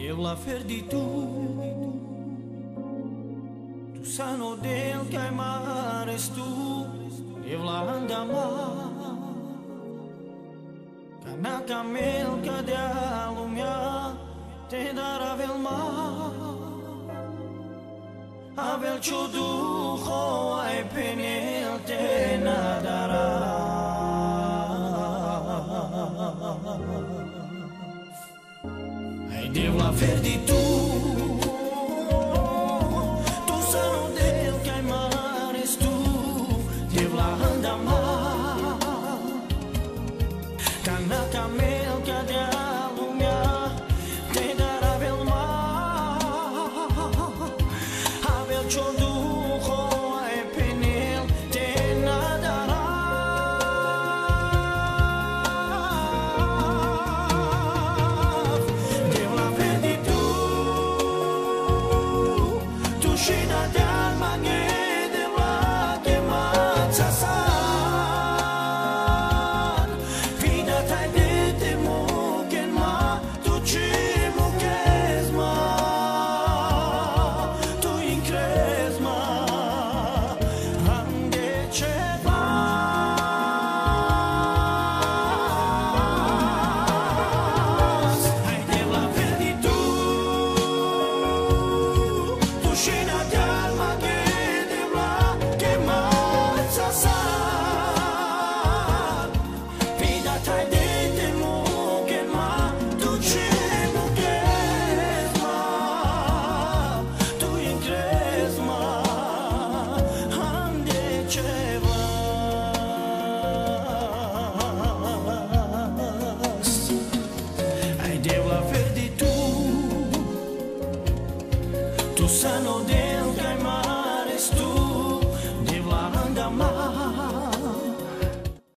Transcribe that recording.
Eu la fer di tu sano del che mares tu, eu la andama, cana camel ca de alumia, te dará vel mar, avel chudu ho ai penel te nadará. Devo la fer di tu sano del che mares tu, devo la andama, cana camel ca de alumia, te dará vel mar, avel chodu ho ai penel te nadará. Shina del mange de la que matzasan, vida tai de temo que ma tu chimo kesma, tu incresma, ande cheva. Ai de la verdi tu Shina del mange de la que matzasan, vida tai de temo que ma tu chimo kesma, tu incresma, ande chevas. Ai devo la ver di tu sano de